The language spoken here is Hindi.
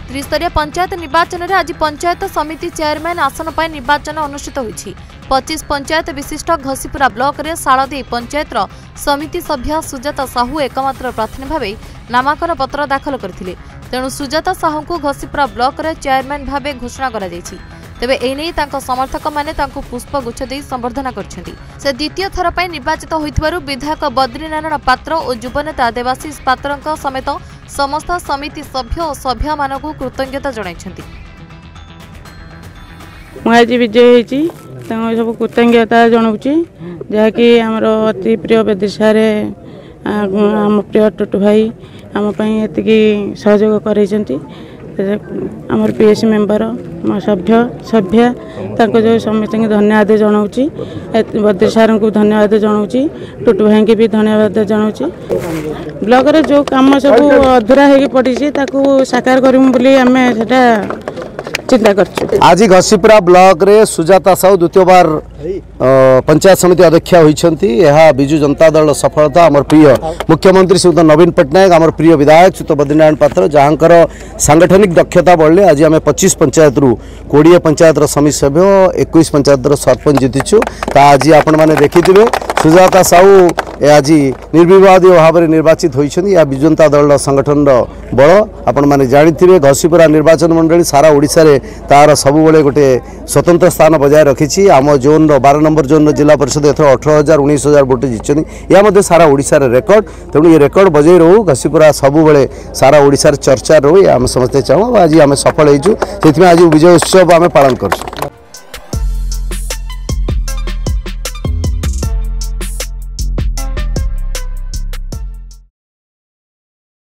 त्रिस्तरीय पंचायत निर्वाचन में आज पंचायत समिति चेयरमैन आसन पर निर्वाचन अनुष्ठित होईछि। 25 पंचायत विशिष्ट घसीपुरा ब्लॉक रे शालदी पंचायत समिति सभ्य सुजाता साहू एकमात्र प्रार्थी भाव नामांकन पत्र दाखल करथिले। तेणु सुजाता साहू को घसीपुरा ब्लॉक रे चेयरमैन भाव घोषणा करा जायछि। तेबे एने तांको समर्थक माने तांको पुष्पगुच्छ दे संबर्धना करछन्ती। से द्वितीय थर पर निर्वाचित होइथिबारु विधायक बद्रीनारायण पात्र और युवनेता देवाशीष पात्रक समेत समस्त समिति सभ्य और सभ्य मानकु कृतज्ञता जणाइछन्ती। आज विजय होइछि सब कृतज्ञता जनाऊँगी जहाँकि आमर अति प्रिय बेदिशारे आम प्रिय टुटू भाई आम एति सहयोग कर आमर पीएस मेंबर सभ्य सभ्य जो समस्त धन्यवाद जनाऊँगी बद्री सार को धन्यवाद जनाऊँगी टुटू भाई की भी धन्यवाद जनाऊँगी। ब्लॉक रे जो काम सब अधूरा हो पड़ी साकार करूँ बोली आम से चिंता कर। आज घसीपुरा ब्लॉक रे सुजाता साहू द्वितीय बार पंचायत समिति अध्यक्ष होइछंती। यह बिजु जनता दल सफलता आमर प्रिय मुख्यमंत्री श्रीयुत नवीन पट्टनायक आमर प्रिय विधायक श्रीयुत बद्रीनारायण पात्र जहाँकर सांगठनिक दक्षता बढ़ले आज आम 25 पंचायत रु 20 पंचायत समिति सभ्य 21 पंचायत सरपंच जीतिछु। आज आपण माने देखिथिबे सुजाता साहू आज निर्विवाद भाव में निर्वाचित होइछंती। या बिजु जनता दल संगठन बल आपण माने जानिथिबे घसीपुरा निर्वाचन मंडली सारा ओडिसा रे तार सबु बेले गोटे स्वतंत्र स्थान बजाय रखिछि। आम जोन 12 नंबर जोन जिला परिषद एथर 18,000 19,000 भोट जीतछंती। या मध्ये सारा ओडिसा रे रेकर्ड। तेणु ये रेकर्ड बजाय रहू घसीपुरा सबु बेले सारा ओडिसा रे चर्चा रहू आम समस्ते चाहू। आज आम सफल होइछु सेथिमे आज विजय उत्सव आम पालन करछु।